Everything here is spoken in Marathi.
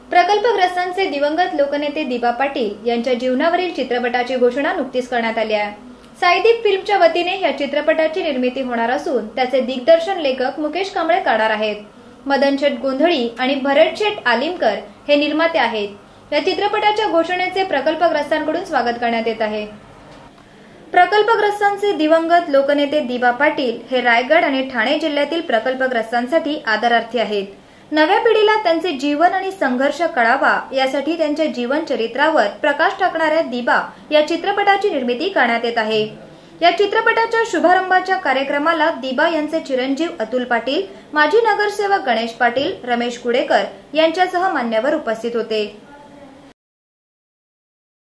प्रकल्पग्रस्तांचे दिवंगत लोकनेते दिबा पाटील यांच्या जीवनावरील चित्रपटाची घोषणा नुकतीच करण्यात आली आहे। साईदीप फिल्मच्या वतीने या चित्रपटाची निर्मिती होणार असून त्याचे दिग्दर्शन लेखक मुकेश कांबळे करणार आहेत। मदन शेठ गोंधळी आणि भरत शेठ आलिमकर हे निर्माते आहेत। या चित्रपटाच्या घोषणेचे प्रकल्पग्रस्तांकडून स्वागत करण्यात येत आहे। प्रकल्पग्रस्तांचे दिवंगत लोकनेते दिबा पाटील हे रायगड आणि ठाणे जिल्ह्यातील प्रकल्पग्रस्तांसाठी आदरार्थी आहेत। नव्या पिढीला त्यांचे जीवन आणि संघर्ष कळावा यासाठी त्यांच्या जीवन चरित्रावर प्रकाश टाकणाऱ्या दिबा या चित्रपटाची निर्मिती करण्यात येत आहे। या चित्रपटाच्या शुभारंभाच्या कार्यक्रमाला दिबा यांचे चिरंजीव अतुल पाटील, माजी नगरसेवक गणेश पाटील, रमेश कुडेकर यांच्यासह मान्यवर उपस्थित होते।